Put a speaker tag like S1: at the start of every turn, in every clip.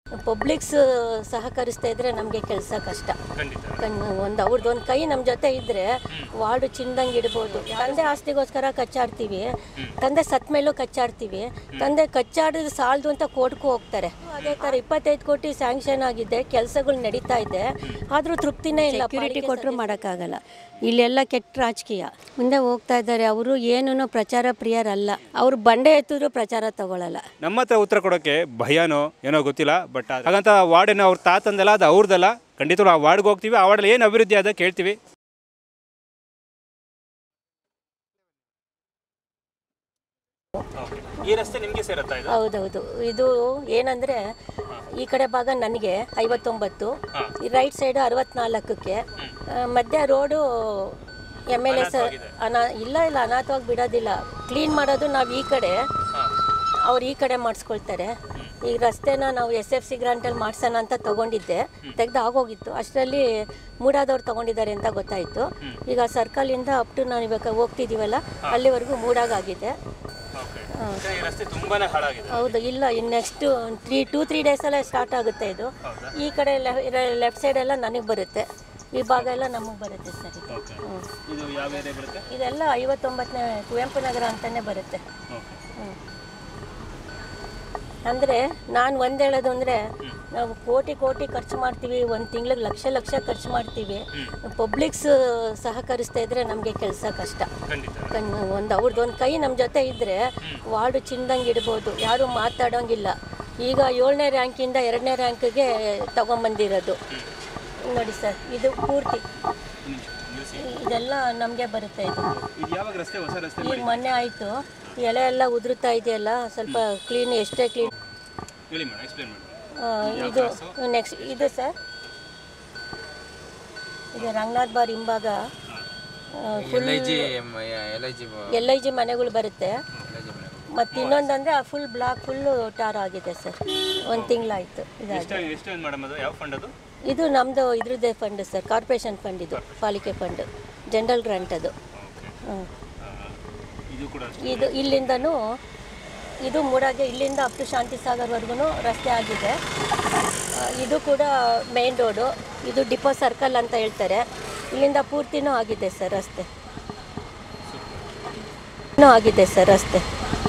S1: Publics ಸಹಕರಿಸ್ತಾ ಇದ್ರೆ ನಮಗೆ ಕೆಲಸ ಕಷ್ಟ. ಒಂದು ಅವ್ರದ್ದೊಂದು ಕೈ ನಮ್ಮ ಜೊತೆ ಇದ್ದರೆ ವಾರ್ಡು ಚಿಂದಂಗೆ ಇಡ್ಬೋದು. ತಂದೆ ಆಸ್ತಿಗೋಸ್ಕರ ಕಚ್ಚಾಡ್ತೀವಿ, ತಂದೆ ಸತ್ತ ಮೇಲೂ ಕಚ್ಚಾಡ್ತೀವಿ. ತಂದೆ ಕಚ್ಚಾಡಿದ್ರೆ ಸಾಲದು ಅಂತ ಕೋರ್ಟ್ಗೂ ಹೋಗ್ತಾರೆ. ಅದೇ ಥರ 25 ಕೋಟಿ ಸ್ಯಾಂಕ್ಷನ್ ಆಗಿದೆ, ಕೆಲಸಗಳು ನಡೀತಾ ಇದೆ, ಆದರೂ ತೃಪ್ತಿನೇ ಇಲ್ಲ. ಸೆಕ್ಯೂರಿಟಿ ಕೊಟ್ಟರು ಮಾಡೋಕ್ಕಾಗಲ್ಲ. ಇಲ್ಲೆಲ್ಲ ಕೆಟ್ಟ ರಾಜಕೀಯ ಮುಂದೆ ಹೋಗ್ತಾ ಇದ್ದಾರೆ. ಅವರು ಏನೂ ಪ್ರಚಾರ ಪ್ರಿಯರಲ್ಲ. ಅವರು ಬಂಡೆ ಎತ್ತಿದ್ರು ಪ್ರಚಾರ ತಗೊಳ್ಳಲ್ಲ.
S2: ನಮ್ಮ ಹತ್ರ ಉತ್ತರ ಕೊಡೋಕ್ಕೆ ಭಯನೋ ಏನೋ ಗೊತ್ತಿಲ್ಲ. ಬಟ್ ಹಾಗಂತ ವಾರ್ಡೇನೋ ಅವ್ರ ತಾತಂದಲ್ಲ, ಅದು ಅವ್ರದ್ದಲ್ಲ. ಖಂಡಿತರು ಆ ವಾರ್ಡ್ಗೆ ಹೋಗ್ತೀವಿ, ಆ ವಾರ್ಡಲ್ಲಿ ಏನು ಅಭಿವೃದ್ಧಿ ಆದ ಕೇಳ್ತೀವಿ. ಈ ರಸ್ತೆ ನಿಮಗೆ ಸೇರುತ್ತಾ?
S1: ಹೌದೌದು. ಇದು ಏನಂದರೆ ಈ ಕಡೆ ಭಾಗ ನನಗೆ 59, ಈ ರೈಟ್ ಸೈಡು 64ಕ್ಕೆ, ಮಧ್ಯ ರೋಡು MLA ಸರ್ ಇಲ್ಲ ಅನಾಥವಾಗಿ ಬಿಡೋದಿಲ್ಲ. ಕ್ಲೀನ್ ಮಾಡೋದು ನಾವು ಈ ಕಡೆ, ಅವ್ರು ಈ ಕಡೆ ಮಾಡಿಸ್ಕೊಳ್ತಾರೆ. ಈ ರಸ್ತೆನ ನಾವು SFC ಗ್ರಾಂಟಲ್ಲಿ ಮಾಡ್ಸೋಣ ಅಂತ ತೊಗೊಂಡಿದ್ದೆ, ತೆಗೆದು ಆಗೋಗಿತ್ತು. ಅಷ್ಟರಲ್ಲಿ ಮೂಡಾದವ್ರು ತೊಗೊಂಡಿದ್ದಾರೆ ಅಂತ ಗೊತ್ತಾಯಿತು. ಈಗ ಸರ್ಕಲಿಂದ ಅಪ್ ಟು ನಾವು ಇವಾಗ ಹೋಗ್ತಿದ್ದೀವಲ್ಲ ಅಲ್ಲಿವರೆಗೂ ಮೂಡಾಗಾಗಿದೆ. ಹೌದು. ಇಲ್ಲ, ಇನ್ನು ನೆಕ್ಸ್ಟ್ 2-3 ಡೇಸಲ್ಲೇ ಸ್ಟಾರ್ಟ್ ಆಗುತ್ತೆ ಇದು. ಈ ಕಡೆ ಲೆಫ್ಟ್ ಸೈಡ್ ಎಲ್ಲ ನನಗೆ ಬರುತ್ತೆ, ಈ ಭಾಗ ಎಲ್ಲ ನಮಗೆ ಬರುತ್ತೆ ಸರ್. ಇದೆಲ್ಲ 59ನೇ ಕುವೆಂಪು ನಗರ ಅಂತಲೇ ಬರುತ್ತೆ. ಅಂದರೆ ನಾನು ಒಂದು ಹೇಳೋದು ಅಂದರೆ, ನಾವು ಕೋಟಿ ಖರ್ಚು ಮಾಡ್ತೀವಿ, ಒಂದು ತಿಂಗಳಿಗೆ ಲಕ್ಷ ಖರ್ಚು ಮಾಡ್ತೀವಿ. ಪಬ್ಲಿಕ್ಸ್ ಸಹಕರಿಸ್ತಾ ಇದ್ದರೆ ನಮಗೆ ಕೆಲಸ ಕಷ್ಟ. ಒಂದು ಅವ್ರದ್ದೊಂದು ಕೈ ನಮ್ಮ ಜೊತೆ ಇದ್ದರೆ ವಾರ್ಡು ಚಿಂದಂಗೆ ಇಡ್ಬೋದು, ಯಾರೂ ಮಾತಾಡೋಂಗಿಲ್ಲ. ಈಗ 7ನೇ ರ್ಯಾಂಕಿಂದ 2ನೇ ರ್ಯಾಂಕಿಗೆ ತಗೊಂಬಂದಿರೋದು ನೋಡಿ ಸರ್. ಇದು ಪೂರ್ತಿ ಇದೆಲ್ಲ ನಮಗೆ ಬರುತ್ತೆ. ಇದು ಈಗ ಮೊನ್ನೆ ಆಯಿತು, ಎಲೆ ಎಲ್ಲ ಉದುರುತ್ತಾ ಇದೆಯಲ್ಲ, ಸ್ವಲ್ಪ ಕ್ಲೀನ್, ಎಷ್ಟೇ ಕ್ಲೀನ್. ಇದು ನೆಕ್ಸ್ಟ್ ಇದು ಸರ್, ಇದು ರಂಗನಾಥ್ ಬಾರ್ ಹಿಂಭಾಗ LIG ಮನೆಗಳು ಬರುತ್ತೆ. ಮತ್ತು ಇನ್ನೊಂದಂದರೆ ಆ ಫುಲ್ ಬ್ಲಾಕ್ ಫುಲ್ಲು ಟಾರ್ ಆಗಿದೆ ಸರ್. 1 ತಿಂಗಳಾಯಿತು. ಇದು ನಮ್ಮದು ಇದ್ರದ್ದೇ ಫಂಡ್ ಸರ್, ಕಾರ್ಪೊರೇಷನ್ ಫಂಡ್. ಇದು ಪಾಲಿಕೆ ಫಂಡ್, ಜನರಲ್ ಗ್ರಾಂಟ್ ಅದು. ಇದು ಇಲ್ಲಿಂದನೂ ಇದು ಮೂಡಾಗೆ, ಇಲ್ಲಿಂದ ಅಪ್ ಟು ಶಾಂತಿ ಸಾಗರ್ವರೆಗೂ ರಸ್ತೆ ಆಗಿದೆ. ಇದು ಕೂಡ ಮೇನ್ ರೋಡು. ಇದು ಡಿಪೋ ಸರ್ಕಲ್ ಅಂತ ಹೇಳ್ತಾರೆ. ಇಲ್ಲಿಂದ ಪೂರ್ತಿನೂ ಆಗಿದೆ ಸರ್ ರಸ್ತೆ, ಆಗಿದೆ ಸರ್ ರಸ್ತೆ.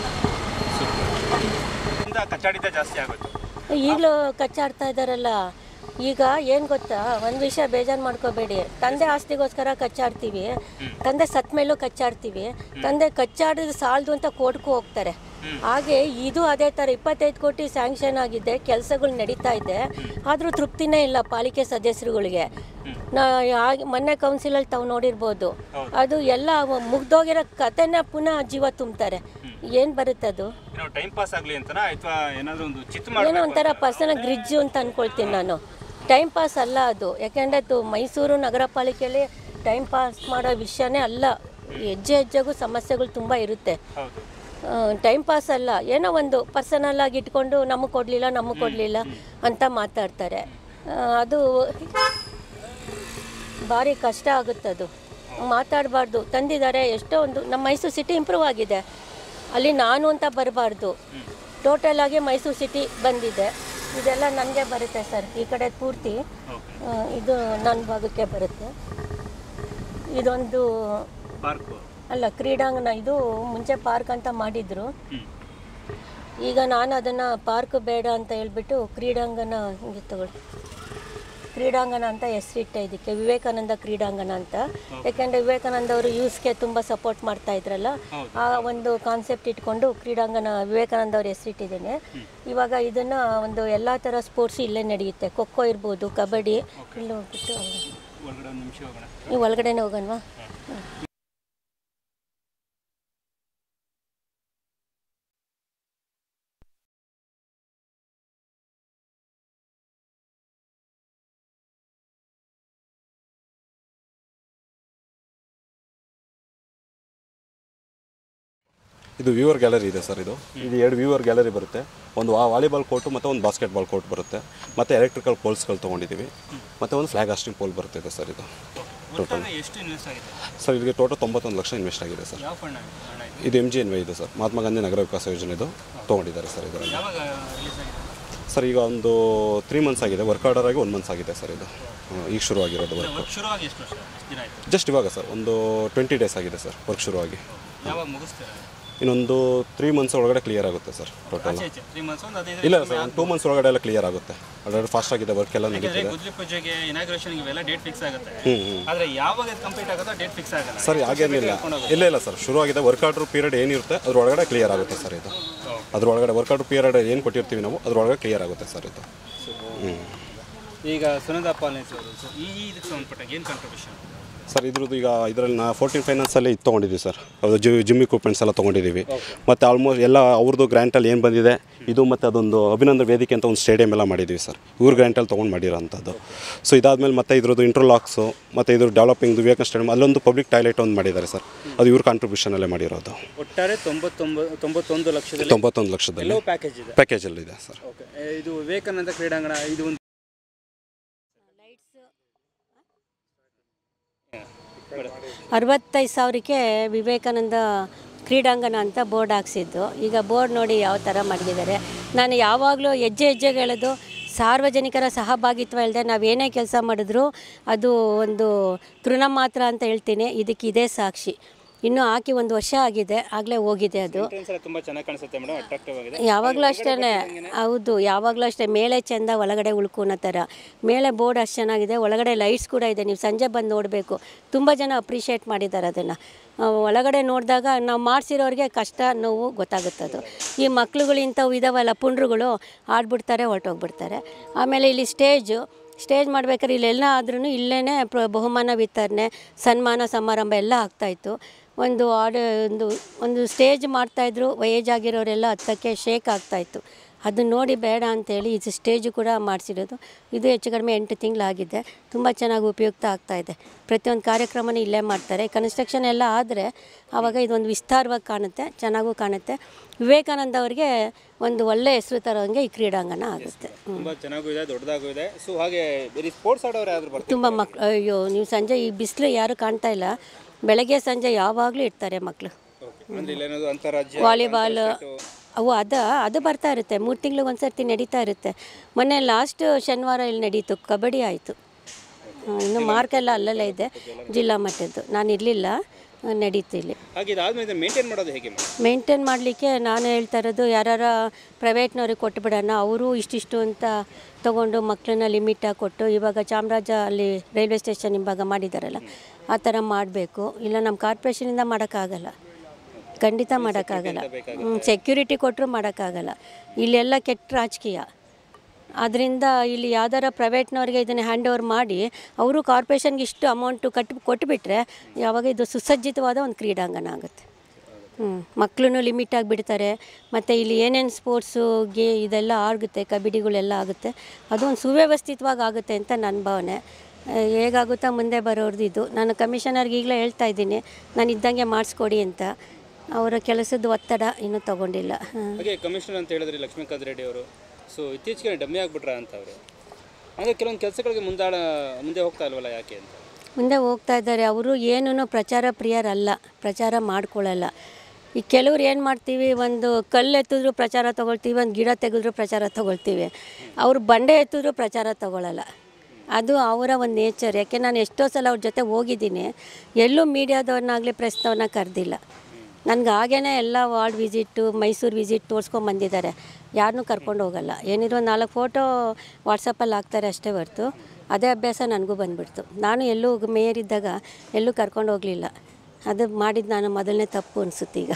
S1: ಈಗಲೂ ಕಚ್ಚಾಡ್ತಾ ಇದ್ದಾರಲ್ಲ. ಈಗ ಏನು ಗೊತ್ತಾ, ಒಂದು ವಿಷಯ ಬೇಜಾರು ಮಾಡ್ಕೋಬೇಡಿ. ತಂದೆ ಆಸ್ತಿಗೋಸ್ಕರ ಕಚ್ಚಾಡ್ತೀವಿ, ತಂದೆ ಸತ್ತ ಮೇಲೂ ಕಚ್ಚಾಡ್ತೀವಿ. ತಂದೆ ಕಚ್ಚಾಡಿದ್ರೆ ಸಾಲದು ಅಂತ ಕೋರ್ಟ್ಗೂ ಹೋಗ್ತಾರೆ. ಹಾಗೆ ಇದು ಅದೇ ಥರ 25 ಕೋಟಿ ಸ್ಯಾಂಕ್ಷನ್ ಆಗಿದೆ, ಕೆಲಸಗಳು ನಡೀತಾ ಇದೆ, ಆದರೂ ತೃಪ್ತಿನೇ ಇಲ್ಲ ಪಾಲಿಕೆ ಸದಸ್ಯರುಗಳಿಗೆ. ಮೊನ್ನೆ ಕೌನ್ಸಿಲಲ್ಲಿ ತಾವು ನೋಡಿರ್ಬೋದು, ಅದು ಎಲ್ಲ ಮುಗ್ದೋಗಿರೋ ಕಥೆನ ಪುನಃ ಜೀವ ತುಂಬ್ತಾರೆ. ಏನು ಬರುತ್ತೆ ಅದು? ಏನೋ ಒಂಥರ ಪರ್ಸನಲ್ ಗ್ರಿಡ್ಜು ಅಂತ ಅಂದ್ಕೊಳ್ತೀನಿ ನಾನು. ಟೈಮ್ ಪಾಸ್ ಅಲ್ಲ ಅದು. ಯಾಕೆಂದರೆ ಮೈಸೂರು ನಗರ ಪಾಲಿಕೆಯಲ್ಲಿ ಟೈಮ್ ಪಾಸ್ ಮಾಡೋ ವಿಷಯನೇ ಅಲ್ಲ. ಹೆಜ್ಜೆಗೂ ಸಮಸ್ಯೆಗಳು ತುಂಬ ಇರುತ್ತೆ. ಟೈಮ್ ಪಾಸ್ ಅಲ್ಲ, ಏನೋ ಒಂದು ಪರ್ಸನಲ್ ಆಗಿ ಇಟ್ಕೊಂಡು ನಮಗೆ ಕೊಡಲಿಲ್ಲ ಅಂತ ಮಾತಾಡ್ತಾರೆ. ಅದು ಭಾರಿ ಕಷ್ಟ ಆಗುತ್ತದು. ಮಾತಾಡಬಾರ್ದು. ತಂದಿದ್ದಾರೆ ಎಷ್ಟೋ ಒಂದು. ನಮ್ಮ ಮೈಸೂರು ಸಿಟಿ ಇಂಪ್ರೂವ್ ಆಗಿದೆ, ಅಲ್ಲಿ ನಾನು ಅಂತ ಬರಬಾರ್ದು. ಟೋಟಲ್ ಆಗಿ ಮೈಸೂರು ಸಿಟಿ ಬಂದಿದೆ. ಇದೆಲ್ಲ ನನಗೆ ಬರುತ್ತೆ ಸರ್. ಈ ಕಡೆ ಪೂರ್ತಿ ಇದು ನನ್ನ ಭಾಗಕ್ಕೆ ಬರುತ್ತೆ. ಇದೊಂದು ಅಲ್ಲ, ಕ್ರೀಡಾಂಗಣ. ಇದು ಮುಂಚೆ ಪಾರ್ಕ್ ಅಂತ ಮಾಡಿದ್ರು. ಈಗ ನಾನು ಅದನ್ನು ಪಾರ್ಕ್ ಬೇಡ ಅಂತ ಹೇಳ್ಬಿಟ್ಟು ಕ್ರೀಡಾಂಗಣ ಹಿಂಗೆ ಕ್ರೀಡಾಂಗಣ ಅಂತ ಹೆಸರಿಟ್ಟೆ ಇದಕ್ಕೆ, ವಿವೇಕಾನಂದ ಕ್ರೀಡಾಂಗಣ ಅಂತ. ಯಾಕೆಂದರೆ ವಿವೇಕಾನಂದ ಅವರು ಯೂಸ್ಗೆ ತುಂಬ ಸಪೋರ್ಟ್ ಮಾಡ್ತಾ ಇದ್ರಲ್ಲ, ಆ ಒಂದು ಕಾನ್ಸೆಪ್ಟ್ ಇಟ್ಕೊಂಡು ಕ್ರೀಡಾಂಗಣ ವಿವೇಕಾನಂದ ಅವ್ರ ಹೆಸರಿಟ್ಟಿದ್ದೇನೆ. ಇವಾಗ ಇದನ್ನು ಒಂದು ಎಲ್ಲ ಥರ ಸ್ಪೋರ್ಟ್ಸ್ ಇಲ್ಲೇ ನಡೆಯುತ್ತೆ. ಖೋಖೋ ಇರ್ಬೋದು, ಕಬಡ್ಡಿ. ಇಲ್ಲಿ ಹೋಗ್ಬಿಟ್ಟು ನೀವು ಒಳಗಡೆನೇ ಹೋಗೋಣವಾ?
S3: ಇದು ವ್ಯೂವರ್ ಗ್ಯಾಲರಿ ಇದೆ ಸರ್. ಇದು 2 ವ್ಯೂವರ್ ಗ್ಯಾಲರಿ ಬರುತ್ತೆ. ಒಂದು ವಾಲಿಬಾಲ್ ಕೋರ್ಟು ಮತ್ತು ಒಂದು ಬಾಸ್ಕೆಟ್ಬಾಲ್ ಕೋರ್ಟ್ ಬರುತ್ತೆ. ಮತ್ತು ಎಲೆಕ್ಟ್ರಿಕಲ್ ಪೋಲ್ಸ್ಗಳು ತೊಗೊಂಡಿದ್ದೀವಿ. ಮತ್ತು ಒಂದು ಫ್ಲಾಗ್ ಹಾಸ್ಟಿಂಗ್ ಪೋಲ್ ಬರುತ್ತೆ ಸರ್. ಇದು ಟೋಟಲ್ ಸರ್ ಇದಕ್ಕೆ ಟೋಟಲ್ 91 ಲಕ್ಷ ಇನ್ವೆಸ್ಟ್ ಆಗಿದೆ ಸರ್. ಇದು MGNY ಇದೆ ಸರ್, ಮಹಾತ್ಮ ಗಾಂಧಿ ನಗರ ವಿಕಾಸ ಯೋಜನೆದು ತೊಗೊಂಡಿದ್ದಾರೆ ಸರ್. ಇದರಲ್ಲಿ ಸರ್ ಈಗ ಒಂದು 3 ಮಂತ್ಸ್ ಆಗಿದೆ, ವರ್ಕ್ ಆರ್ಡರ್ ಆಗಿ 1 ಮಂತ್ಸ್ ಆಗಿದೆ ಸರ್ ಇದು. ಈಗ ಶುರುವಾಗಿರೋದು ವರ್ಕ್.
S2: ಶುರುವಾಗಿ ಎಷ್ಟು ದಿನ ಆಯಿತು?
S3: ಜಸ್ಟ್ ಇವಾಗ ಸರ್ ಒಂದು 20 ಡೇಸ್ ಆಗಿದೆ ಸರ್ ವರ್ಕ್ ಶುರುವಾಗಿ.
S2: ಯಾವಾಗ ಮುಗಿಸ್ತೀರಾ?
S3: ಇನ್ನೊಂದು 3 ಮಂತ್ಸ್ ಒಳಗಡೆ ಕ್ಲಿಯರ್ ಆಗುತ್ತೆ ಸರ್ ಟೋಟಲ್.
S2: 3 ಮಂತ್ಸ್
S3: ಇಲ್ಲ ಸರ್, ಒಂದು 2 ಮಂತ್ಸ್ ಒಳಗಡೆ ಎಲ್ಲ ಕ್ಲಿಯರ್ ಆಗುತ್ತೆ. ಆಲ್ರೆಡಿ ಫಾಸ್ಟ್ ಆಗಿದೆ, ವರ್ಕ್ ಎಲ್ಲ ನಡೀತಿದೆ.
S2: ಗುದ್ಲಿ ಪೂಜೆಗೆ ಇನಾಗ್ರೇಷನ್ ಇವೆಲ್ಲ ಡೇಟ್ ಫಿಕ್ಸ್ ಆಗುತ್ತೆ, ಆದರೆ ಯಾವಾಗ ಕಂಪ್ಲೀಟ್ ಆಗುತ್ತೋ ಡೇಟ್ ಫಿಕ್ಸ್ ಆಗಲ್ಲ
S3: ಸರ್. ಹಾಗೇನಿಲ್ಲ, ಇಲ್ಲ ಸರ್, ಶುರುವಾಗಿದೆ. ವರ್ಕ್ ಆರ್ಡರ್ ಪೀರಿಯಡ್ ಏನಿರುತ್ತೆ ಅದ್ರೊಳಗಡೆ ಕ್ಲಿಯರ್ ಆಗುತ್ತೆ ಸರ್ ಇದು. ಅದ್ರೊಳಗಡೆ ವರ್ಕ್ ಆರ್ಡರ್ ಪೀರಿಯಡ್ ಏನು ಕೊಟ್ಟಿರ್ತೀವಿ ನಾವು ಅದ್ರೊಳಗಡೆ ಕ್ಲಿಯರ್ ಆಗುತ್ತೆ ಸರ್ ಇದು.
S2: ಈಗ ಸುನಂದಾ ಪಾಲನೆಸ್ ಅವರು ಇದಕ್ಕೆ ಸಂಬಂಧಪಟ್ಟ ಏನು ಕಾಂಟ್ರಿಬ್ಯೂಷನ್
S3: ಸರ್? ಇದ್ರದ್ದು ಈಗ ಇದರಲ್ಲಿ 14 ಫೈನಾನ್ಸಲ್ಲಿ ಇದು ತೊಗೊಂಡಿದ್ದೀವಿ ಸರ್. ಅದು ಜಿಮ್ ಇಕ್ವಿಪ್ಮೆಂಟ್ಸ್ ಎಲ್ಲ ತೊಗೊಂಡಿದ್ದೀವಿ. ಮತ್ತು ಆಲ್ಮೋಸ್ಟ್ ಎಲ್ಲ ಅವ್ರದ್ದು ಗ್ರ್ಯಾಂಟಲ್ಲಿ ಏನು ಬಂದಿದೆ ಇದು, ಮತ್ತು ಅದೊಂದು ಅಭಿನಂದನ ವೇದಿಕೆ ಅಂತ ಒಂದು ಸ್ಟೇಡಿಯಂ ಎಲ್ಲ ಮಾಡಿದ್ದೀವಿ ಸರ್, ಇವ್ರ ಗ್ರ್ಯಾಂಟಲ್ಲಿ ತೊಗೊಂಡು ಮಾಡಿರೋಂಥದ್ದು. ಸೊ ಇದಾದಮೇಲೆ ಮತ್ತೆ ಇದ್ರದ್ದು ಇಂಟರ್ಲಾಕ್ಸು ಮತ್ತು ಇದ್ರ ಡೆವಲಪಿಂಗ್ ವಿವೇಕ ಸ್ಟೇಡಿಯಂ ಅಲ್ಲೊಂದು ಪಬ್ಲಿಕ್ ಟಾಯ್ಲೆಟ್ ಒಂದು ಮಾಡಿದ್ದಾರೆ ಸರ್. ಅದು ಇವ್ರ ಕಾಂಟ್ರಿಬ್ಯೂಷನಲ್ಲೇ ಮಾಡಿರೋದು.
S2: ಒಟ್ಟಾರೆ 91
S3: ಲಕ್ಷದಲ್ಲಿ ಪ್ಯಾಕೇಜಲ್ಲಿದೆ ಸರ್.
S2: ಇದು ವಿವೇಕಾನಂದ ಕ್ರೀಡಾಂಗಣ ಇದು
S1: 65,000ಕ್ಕೆ ವಿವೇಕಾನಂದ ಕ್ರೀಡಾಂಗಣ ಅಂತ ಬೋರ್ಡ್ ಹಾಕ್ಸಿದ್ದು. ಈಗ ಬೋರ್ಡ್ ನೋಡಿ ಯಾವ ಥರ ಮಡಗಿದ್ದಾರೆ. ನಾನು ಯಾವಾಗಲೂ ಹೆಜ್ಜೆಗೆ ಹೇಳೋದು, ಸಾರ್ವಜನಿಕರ ಸಹಭಾಗಿತ್ವ ಇಲ್ಲದೆ ನಾವೇನೇ ಕೆಲಸ ಮಾಡಿದ್ರೂ ಅದು ಒಂದು ತೃಣ ಮಾತ್ರ ಅಂತ ಹೇಳ್ತೀನಿ. ಇದಕ್ಕೆ ಇದೇ ಸಾಕ್ಷಿ. ಇನ್ನೂ ಹಾಕಿ 1 ವರ್ಷ ಆಗಿದೆ, ಆಗಲೇ ಹೋಗಿದೆ ಅದು.
S2: ತುಂಬ ಚೆನ್ನಾಗಿ ಕಾಣಿಸುತ್ತೆ ಮೇಡಮ್, ಅಟ್ರಾಕ್ಟಿವ್ ಆಗಿದೆ.
S1: ಯಾವಾಗಲೂ ಅಷ್ಟೇ, ಹೌದು, ಯಾವಾಗಲೂ ಅಷ್ಟೇ. ಮೇಲೆ ಚೆಂದ, ಒಳಗಡೆ ಉಳ್ಕೊನೋ ಥರ. ಮೇಲೆ ಬೋರ್ಡ್ ಅಷ್ಟು ಚೆನ್ನಾಗಿದೆ, ಒಳಗಡೆ ಲೈಟ್ಸ್ ಕೂಡ ಇದೆ. ನೀವು ಸಂಜೆ ಬಂದು ನೋಡಬೇಕು, ತುಂಬ ಜನ ಅಪ್ರಿಷಿಯೇಟ್ ಮಾಡಿದ್ದಾರೆ ಅದನ್ನು. ಒಳಗಡೆ ನೋಡಿದಾಗ ನಾವು ಮಾಡಿಸಿರೋರಿಗೆ ಕಷ್ಟ ನೋವು ಗೊತ್ತಾಗುತ್ತದು. ಈ ಮಕ್ಳುಗಳು ಇಂಥವು ಇದಾವಲ್ಲ ಪುಂಡ್ರುಗಳು, ಆಡ್ಬಿಡ್ತಾರೆ, ಹೊರಟೋಗ್ಬಿಡ್ತಾರೆ. ಆಮೇಲೆ ಇಲ್ಲಿ ಸ್ಟೇಜ್ ಮಾಡ್ಬೇಕಾದ್ರೆ ಇಲ್ಲೆಲ್ಲ ಆದ್ರೂ ಇಲ್ಲೇ ಬಹುಮಾನ ವಿತರಣೆ, ಸನ್ಮಾನ ಸಮಾರಂಭ ಎಲ್ಲ ಆಗ್ತಾಯಿತ್ತು. ಒಂದು ಸ್ಟೇಜ್ ಮಾಡ್ತಾಯಿದ್ರು, ವಯೇಜ್ ಆಗಿರೋರೆಲ್ಲ ಹತ್ತಕ್ಕೆ ಶೇಕ್ ಆಗ್ತಾಯಿತ್ತು. ಅದನ್ನ ನೋಡಿ ಬೇಡ ಅಂತೇಳಿ ಇದು ಸ್ಟೇಜು ಕೂಡ ಮಾಡಿಸಿರೋದು. ಇದು ಹೆಚ್ಚು ಕಡಿಮೆ 8 ತಿಂಗಳಾಗಿದೆ. ತುಂಬ ಚೆನ್ನಾಗಿ ಉಪಯುಕ್ತ ಆಗ್ತಾಯಿದೆ. ಪ್ರತಿಯೊಂದು ಕಾರ್ಯಕ್ರಮನೂ ಇಲ್ಲೇ ಮಾಡ್ತಾರೆ. ಕನ್ಸ್ಟ್ರಕ್ಷನ್ ಎಲ್ಲ ಆದರೆ ಆವಾಗ ಇದೊಂದು ವಿಸ್ತಾರವಾಗಿ ಕಾಣುತ್ತೆ, ಚೆನ್ನಾಗೂ ಕಾಣುತ್ತೆ. ವಿವೇಕಾನಂದ ಅವರಿಗೆ ಒಂದು ಒಳ್ಳೆ ಹೆಸರು ತರೋಂಗೆ ಈ ಕ್ರೀಡಾಂಗಣ ಆಗುತ್ತೆ.
S2: ತುಂಬ ಚೆನ್ನಾಗೂ ಇದೆ, ದೊಡ್ಡದಾಗೂ ಇದೆ. ಸೊ ಹಾಗೆ ಬೇರೆ ಸ್ಪೋರ್ಟ್ಸ್ ಆಡೋರು ಯಾರು ಬರ್ತಾರೆ?
S1: ತುಂಬ ಮಕ್ಕಳು, ಅಯ್ಯೋ ನೀವು ಸಂಜೆ ಈ ಬಿಸಿಲು ಯಾರೂ ಕಾಣ್ತಾ ಇಲ್ಲ, ಬೆಳಗ್ಗೆ ಸಂಜೆ ಯಾವಾಗಲೂ ಇರ್ತಾರೆ ಮಕ್ಕಳು. ವಾಲಿಬಾಲ್ ಅದು ಬರ್ತಾ ಇರುತ್ತೆ, 3 ತಿಂಗಳಿಗೆ ಒಂದು ಸರ್ತಿ ನಡೀತಾ ಇರುತ್ತೆ. ಮೊನ್ನೆ ಲಾಸ್ಟ್ ಶನಿವಾರ ಇಲ್ಲಿ ನಡೀತು, ಕಬಡ್ಡಿ ಆಯಿತು. ಇನ್ನು ಮಾರ್ಕೆಲ್ಲ ಅಲ್ಲಲ್ಲೇ ಇದೆ, ಜಿಲ್ಲಾ ಮಟ್ಟದ್ದು. ನಾನು ಇರಲಿಲ್ಲ, ನಡೀತು ಇಲ್ಲಿ. ಮೇಂಟೈನ್ ಮಾಡಲಿಕ್ಕೆ ನಾನು ಹೇಳ್ತಾ ಇರೋದು, ಯಾರು ಪ್ರೈವೇಟ್ನವ್ರಿಗೆ ಕೊಟ್ಟುಬಿಡೋಣ, ಅವರು ಇಷ್ಟಿಷ್ಟು ಅಂತ ತೊಗೊಂಡು ಮಕ್ಕಳನ್ನ ಲಿಮಿಟಾಗಿ ಕೊಟ್ಟು, ಇವಾಗ ಚಾಮರಾಜ ಅಲ್ಲಿ ರೈಲ್ವೆ ಸ್ಟೇಷನ್ ಇವಾಗ ಮಾಡಿದ್ದಾರಲ್ಲ, ಆ ಥರ ಮಾಡಬೇಕು. ಇಲ್ಲ ನಮ್ಮ ಕಾರ್ಪೊರೇಷನಿಂದ ಮಾಡೋಕ್ಕಾಗಲ್ಲ, ಖಂಡಿತ ಮಾಡೋಕ್ಕಾಗಲ್ಲ. ಸೆಕ್ಯೂರಿಟಿ ಕೊಟ್ಟರು ಮಾಡೋಕ್ಕಾಗಲ್ಲ. ಇಲ್ಲೆಲ್ಲ ಕೆಟ್ಟ ರಾಜಕೀಯ. ಆದ್ದರಿಂದ ಇಲ್ಲಿ ಯಾವ್ದಾರ ಪ್ರೈವೇಟ್ನವ್ರಿಗೆ ಇದನ್ನು ಹ್ಯಾಂಡ್ ಓವರ್ ಮಾಡಿ ಅವರು ಕಾರ್ಪೊರೇಷನ್ಗೆ ಇಷ್ಟು ಅಮೌಂಟು ಕೊಟ್ಟುಬಿಟ್ರೆ ಯಾವಾಗ ಇದು ಸುಸಜ್ಜಿತವಾದ ಒಂದು ಕ್ರೀಡಾಂಗಣ ಆಗುತ್ತೆ. ಮಕ್ಕಳನ್ನು ಲಿಮಿಟಾಗಿ ಬಿಡ್ತಾರೆ. ಮತ್ತು ಇಲ್ಲಿ ಏನೇನು ಸ್ಪೋರ್ಟ್ಸು ಇದೆಲ್ಲ ಆಗುತ್ತೆ, ಕಬಡ್ಡಿಗಳೆಲ್ಲ ಆಗುತ್ತೆ. ಅದೊಂದು ಸುವ್ಯವಸ್ಥಿತವಾಗಿ ಆಗುತ್ತೆ ಅಂತ ನನ್ನ ಭಾವನೆ. ಹೇಗಾಗುತ್ತಾ ಮುಂದೆ ಬರೋರ್ದು ಇದು. ನಾನು ಕಮಿಷನರ್ಗೆ ಈಗಲೇ ಹೇಳ್ತಾ ಇದ್ದೀನಿ, ನಾನು ಇದ್ದಂಗೆ ಮಾಡಿಸ್ಕೊಡಿ ಅಂತ. ಅವರ ಕೆಲಸದ ಒತ್ತಡ ಇನ್ನೂ ತಗೊಂಡಿಲ್ಲ.
S2: ಹಾಗೆ ಕಮಿಷನರ್ ಅಂತ ಹೇಳಿದ್ರಿ ಲಕ್ಷ್ಮೀಕಾಂತ್ ರೆಡ್ಡಿ ಅವರು, ಸೊ ಇತ್ತೀಚೆಗೆ ಡಮ್ಮಿ ಆಗಿಬಿಟ್ರ ಅಂತ ಅವರು. ಅಂದರೆ ಕೆಲವೊಂದು ಕೆಲಸಗಳಿಗೆ ಮುಂದೆ ಹೋಗ್ತಾ ಇಲ್ವಲ್ಲ, ಯಾಕೆ ಅಂತ?
S1: ಮುಂದೆ ಹೋಗ್ತಾ ಇದ್ದಾರೆ. ಅವರು ಏನೂ ಪ್ರಚಾರ ಪ್ರಿಯರಲ್ಲ, ಪ್ರಚಾರ ಮಾಡ್ಕೊಳ್ಳಲ್ಲ. ಈಗ ಕೆಲವ್ರು ಏನು ಮಾಡ್ತೀವಿ, ಒಂದು ಕಲ್ಲು ಎತ್ತಿದ್ರು ಪ್ರಚಾರ ತೊಗೊಳ್ತೀವಿ, ಒಂದು ಗಿಡ ತೆಗೆದ್ರು ಪ್ರಚಾರ ತೊಗೊಳ್ತೀವಿ. ಅವರು ಬಂಡೆ ಎತ್ತಿದ್ರು ಪ್ರಚಾರ ತೊಗೊಳ್ಳಲ್ಲ. ಅದು ಅವರ ಒಂದು ನೇಚರ್. ಯಾಕೆ ನಾನು ಎಷ್ಟೋ ಸಲ ಅವ್ರ ಜೊತೆ ಹೋಗಿದ್ದೀನಿ, ಎಲ್ಲೂ ಮೀಡಿಯಾದವ್ರನ್ನಾಗಲಿ ಪ್ರೆಸ್ನವ್ರನ್ನ ಕರೆದಿಲ್ಲ. ನನಗೆ ಹಾಗೇ ಎಲ್ಲ ವಾರ್ಡ್ ವಿಸಿಟ್ಟು, ಮೈಸೂರು ವಿಸಿಟ್ ತೋರಿಸ್ಕೊಂಬಂದಿದ್ದಾರೆ. ಯಾರನ್ನೂ ಕರ್ಕೊಂಡು ಹೋಗಲ್ಲ. ಏನಿರೋ 4 ಫೋಟೋ ವಾಟ್ಸಪ್ಪಲ್ಲಿ ಹಾಕ್ತಾರೆ ಅಷ್ಟೇ ಹೊರ್ತು, ಅದೇ ಅಭ್ಯಾಸ ನನಗೂ ಬಂದುಬಿಡ್ತು. ನಾನು ಎಲ್ಲೂ ಮೇಯರ್ ಇದ್ದಾಗ ಎಲ್ಲೂ ಕರ್ಕೊಂಡು ಹೋಗಲಿಲ್ಲ. ಅದು ಮಾಡಿದ್ದು ನಾನು ಮೊದಲನೇ ತಪ್ಪು ಅನಿಸುತ್ತೆ ಈಗ.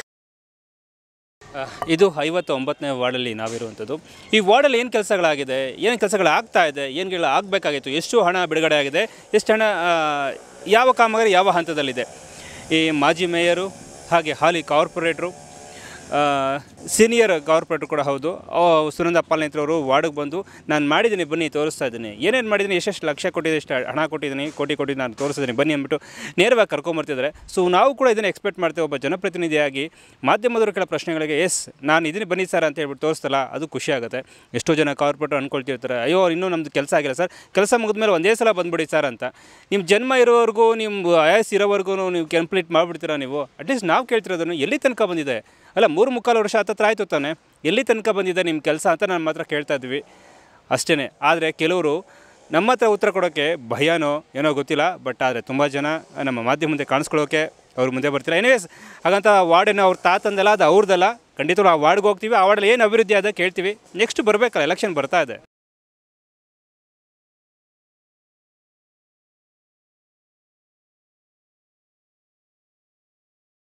S2: ಇದು 59ನೇ ವಾರ್ಡಲ್ಲಿ ನಾವಿರುವಂಥದ್ದು. ಈ ವಾರ್ಡಲ್ಲಿ ಏನು ಕೆಲಸಗಳಾಗಿದೆ, ಏನು ಕೆಲಸಗಳಾಗ್ತಾ ಇದೆ, ಏನುಗಳು ಆಗಬೇಕಾಗಿತ್ತು, ಎಷ್ಟು ಹಣ ಬಿಡುಗಡೆ ಆಗಿದೆ, ಎಷ್ಟು ಹಣ, ಯಾವ ಕಾಮಗಾರಿ ಯಾವ ಹಂತದಲ್ಲಿದೆ. ಈ ಮಾಜಿ ಮೇಯರು, ಹಾಗೆ ಹಾಲಿ ಕಾರ್ಪೊರೇಟ್ರು, ಸೀನಿಯರ್ ಕಾರ್ಪೊರೇಟ್ರು ಕೂಡ ಹೌದು, ಸುನಂದಾ ಪಾಲನೇತ್ರವರು ವಾರ್ಡಿಗೆ ಬಂದು ನಾನು ಮಾಡಿದ್ದೀನಿ ಬನ್ನಿ ತೋರಿಸ್ತಾ ಇದ್ದೀನಿ, ಏನೇನು ಮಾಡಿದ್ದೀನಿ, ಎಷ್ಟೆಷ್ಟು ಲಕ್ಷ ಕೊಟ್ಟಿದ್ದೀನಿ, ಎಷ್ಟು ಹಣ ಕೊಟ್ಟಿದ್ದೀನಿ, ಕೋಟಿ ನಾನು ತೋರಿಸಿದ್ದೀನಿ ಬನ್ನಿ ಅಂದ್ಬಿಟ್ಟು ನೇರವಾಗಿ ಕರ್ಕೊಂಬರ್ತಿದ್ದಾರೆ. ಸೊ ನಾವು ಕೂಡ ಇದನ್ನು ಎಕ್ಸ್ಪೆಕ್ಟ್ ಮಾಡ್ತೇವೆ. ಒಬ್ಬ ಜನಪ್ರತಿನಿಧಿಯಾಗಿ ಮಾಧ್ಯಮದವರು ಕೆಲ ಪ್ರಶ್ನೆಗಳಿಗೆ ನಾನು ಇದನ್ನು ಬನ್ನಿ ಸರ್ ಅಂತ ಹೇಳ್ಬಿಟ್ಟು ತೋರಿಸ್ತಲ್ಲ, ಅದು ಖುಷಿ ಆಗುತ್ತೆ. ಎಷ್ಟೋ ಜನ ಕಾರ್ಪೊರೇಟ್ರು ಅಂದ್ಕೊಳ್ತಿರ್ತಾರೆ, ಅಯ್ಯೋ ಇನ್ನೂ ನಮ್ಮದು ಕೆಲಸ ಆಗಿಲ್ಲ ಸರ್, ಕೆಲಸ ಮುಗಿದ್ಮೇಲೆ ಒಂದೇ ಸಲ ಬಂದುಬಿಡಿ ಸರ್ ಅಂತ. ನಿಮ್ಮ ಜನ್ಮ ಇರೋವರೆಗೂ, ನಿಮ್ಮ ಆಯಸ್ ಇರೋವರೆಗೂ ನೀವು ಕಂಪ್ಲೀಟ್ ಮಾಡಿಬಿಡ್ತೀರಾ ನೀವು. ಅಟ್ಲೀಸ್ಟ್ ನಾವು ಕೇಳ್ತಿರೋದನ್ನು ಎಲ್ಲಿ ತನಕ ಬಂದಿದೆ ಅಲ್ಲ 3.25 ವರ್ಷ ಹತ್ತತ್ರ ಆಯಿತು ತಾನೆ, ಎಲ್ಲಿ ತನಕ ಬಂದಿದೆ ನಿಮ್ಮ ಕೆಲಸ ಅಂತ ನಮ್ಮ ಹತ್ರ ಕೇಳ್ತಾ ಇದ್ವಿ ಅಷ್ಟೇ. ಆದರೆ ಕೆಲವರು ನಮ್ಮ ಹತ್ರ ಉತ್ತರ ಕೊಡೋಕ್ಕೆ ಭಯನೋ ಏನೋ ಗೊತ್ತಿಲ್ಲ, ಬಟ್ ಆದರೆ ತುಂಬ ಜನ ನಮ್ಮ ಮಾಧ್ಯಮ ಮುಂದೆ ಕಾಣಿಸ್ಕೊಳ್ಳೋಕ್ಕೆ ಅವ್ರು ಮುಂದೆ ಬರ್ತಿಲ್ಲ. ಎನಿವೇಸ್, ಹಾಗಂತ ವಾರ್ಡೇನೋ ಅವ್ರ ತಾತಂದಲ್ಲ, ಅದು ಅವ್ರದ್ದಲ್ಲ. ಖಂಡಿತವಾಗ್ಲೂ ಆ ವಾರ್ಡ್ಗೆ ಹೋಗ್ತೀವಿ, ಆ ವಾರ್ಡಲ್ಲಿ ಏನು ಅಭಿವೃದ್ಧಿ ಆದ ಕೇಳ್ತೀವಿ. ನೆಕ್ಸ್ಟ್ ಬರಬೇಕಲ್ಲ, ಎಲೆಕ್ಷನ್ ಬರ್ತಾ ಇದೆ.